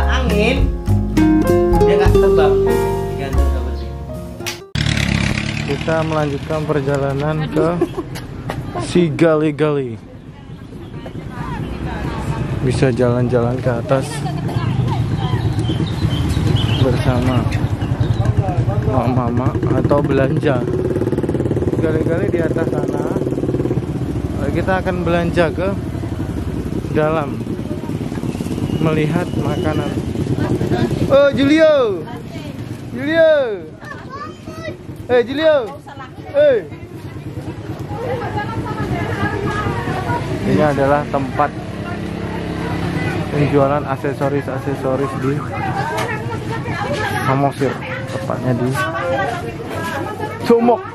angin dia nggak terbang, digantung seperti. Kita melanjutkan perjalanan ke Sigali-gali. Bisa jalan-jalan ke atas bersama mama atau belanja. Sigali-gali di atas sana. Kita akan belanja ke dalam, melihat makanan. Oh Julio, Julio, ini adalah tempat penjualan aksesoris di Samosir, tepatnya di Sumok.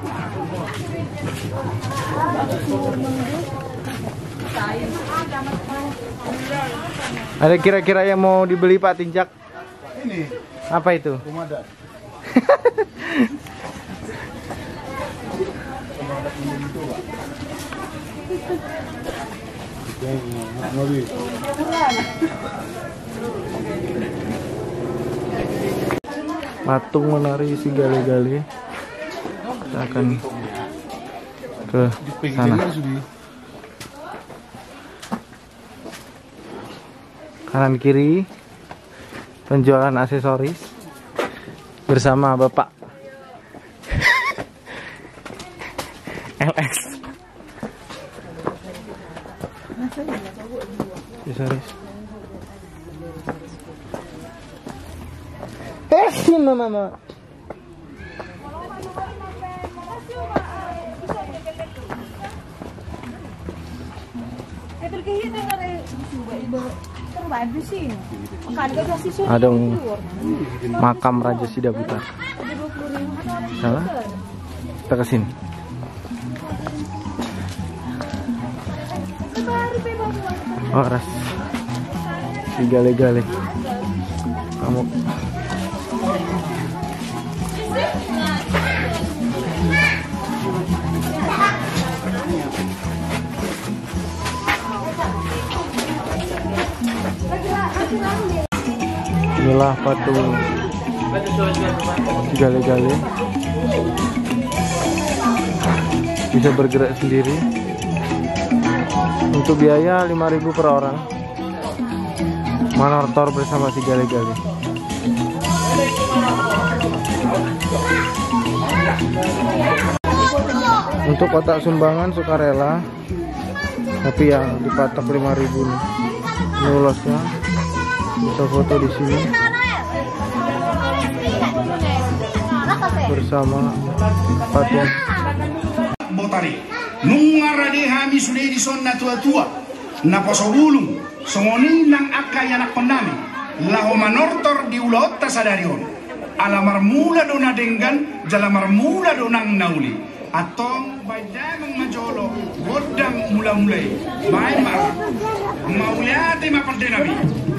Ada kira-kira yang mau dibeli Pak Tinjak? Ini Apa itu? komandan. Patung menari Sigali-gali. Kita akan ke sana. Kanan kiri penjualan aksesoris bersama Bapak LS. Aksesoris. Mama. Ada makam Raja Sidabutar. Salah? Kita kesini. Oh, ras. Sigali-gali. Kamu. Inilah patung Sigali-gali, bisa bergerak sendiri. Untuk biaya 5.000 per orang. Manortor bersama Sigali-gali. Untuk kotak sumbangan sukarela, tapi ya dipatok 5.000 nih. Ini ulosnya. Bisa foto di sini bersama patung. Botari nungarade hami sudah di sonna tua na posobulung songoni nang akay anak pendami laho manortor di ulotta sadarion alamar mula dona denggan jalamar mula donang nauli atong baydamang majolo godang mula-mulai bae mar mauyate mapardenami.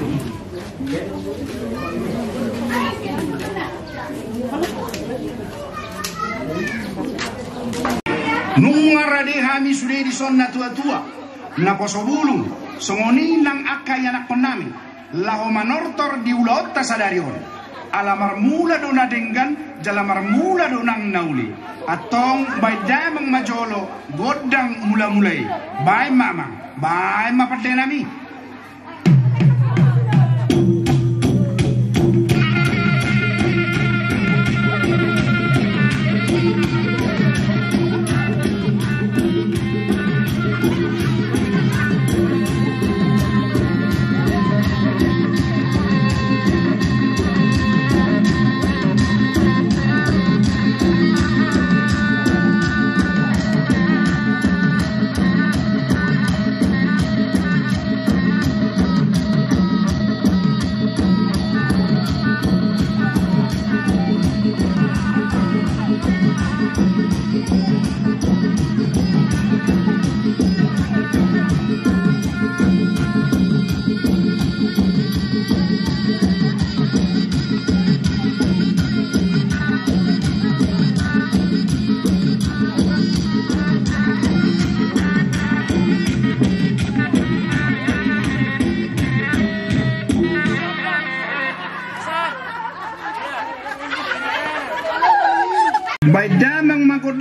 Nungarade hami sudah di sonna tua na posobulung songoni nang akay anak pendami laho manortor di ulotta sadarion alamar mula dona denggan jalamar mula donang nauli atong baydamang majolo godang mula-mulai bae mamang bae mapardenami.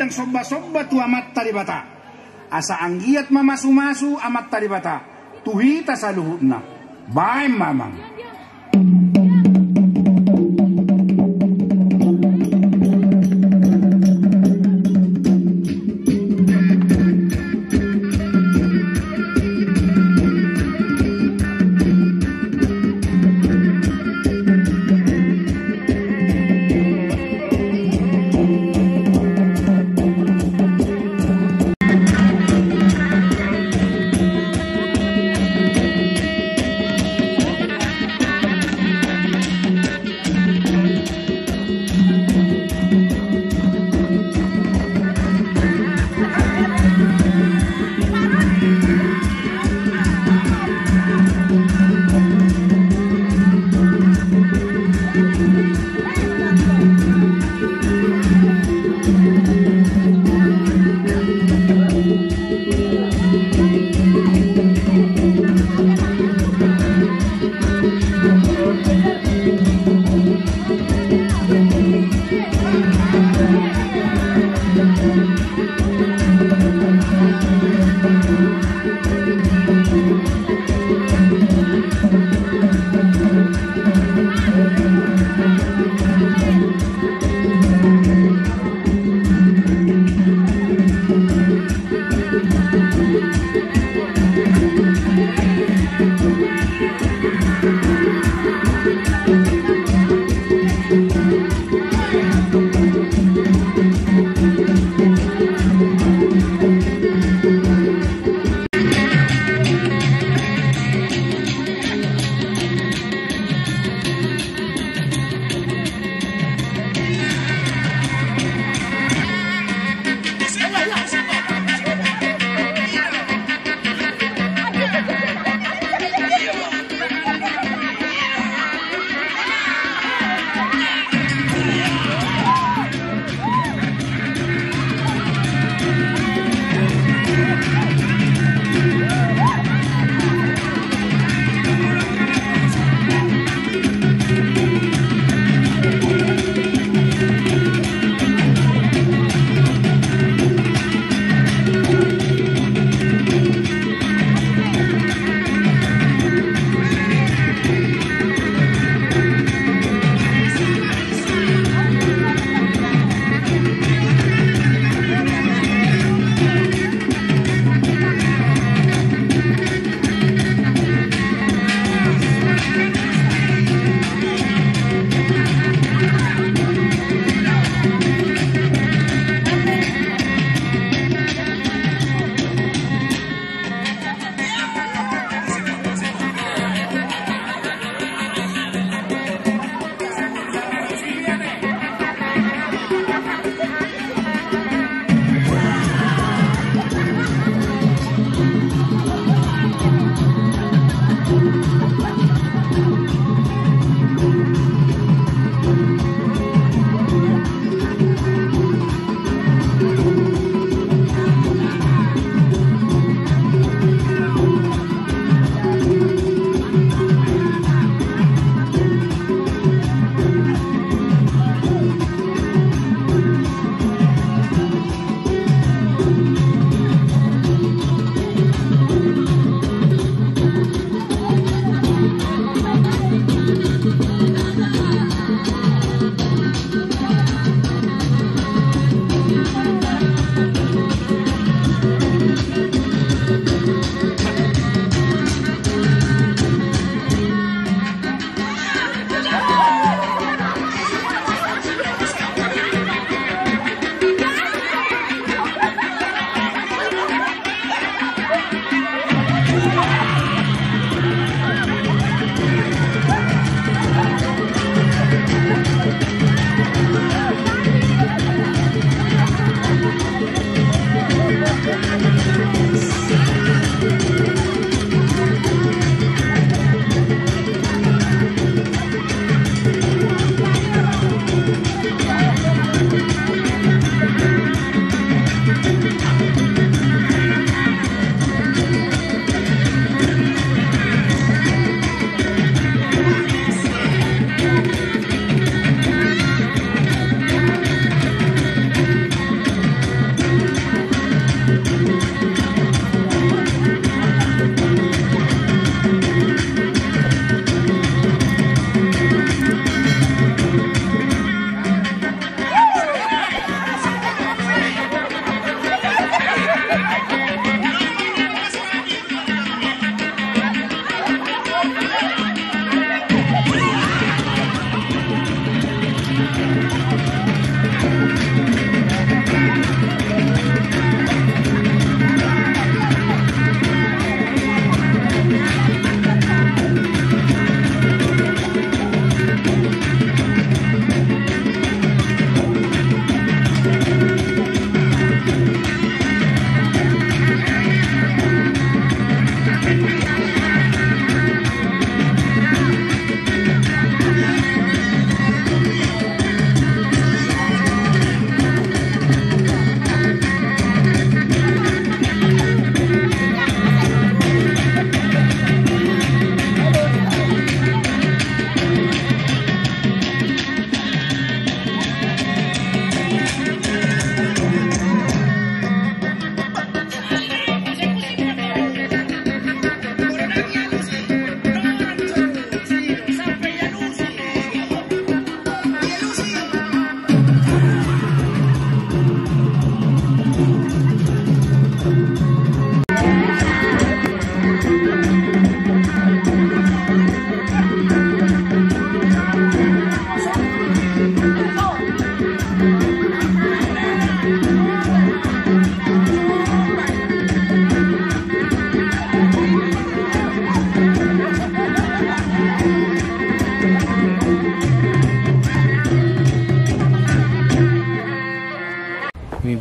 dang sobba-sobba tu amat talibata. Asa anggiat mamasu-masu amat talibata. Tuhita sa luhutna. Baim mamang.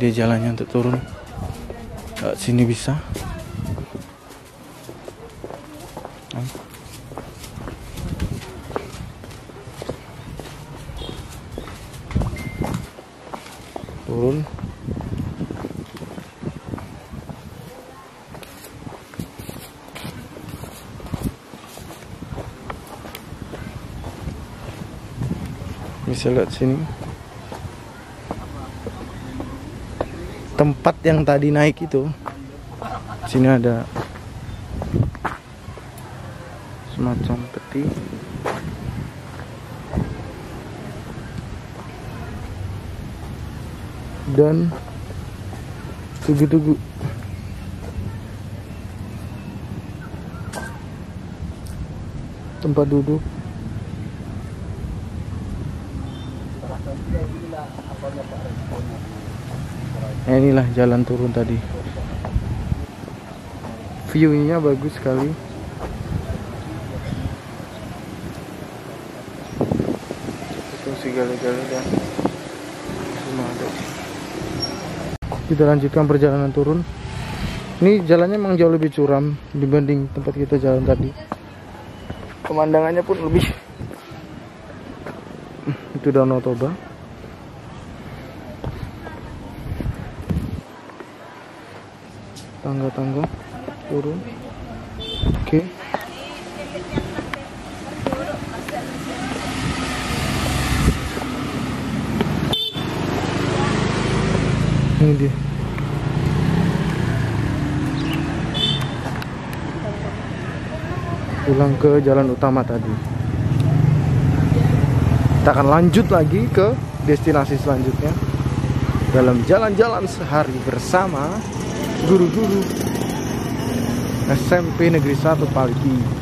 dia jalannya untuk turun. Sini bisa. Turun. Bisa lihat sini. Tempat yang tadi naik itu. Sini ada semacam peti. Dan tugu-tugu. Tempat duduk. Nah, inilah jalan turun tadi. View-nya bagus sekali. Itu segala-galanya dan semua ada. Kita lanjutkan perjalanan turun. Ini jalannya memang jauh lebih curam dibanding tempat kita jalan tadi. Pemandangannya pun lebih. Itu Danau Toba. Tangga-tangga turun. Oke. Ini dia. Pulang ke jalan utama tadi. Kita akan lanjut lagi ke destinasi selanjutnya dalam jalan-jalan sehari bersama guru-guru SMP Negeri 1 Paligi.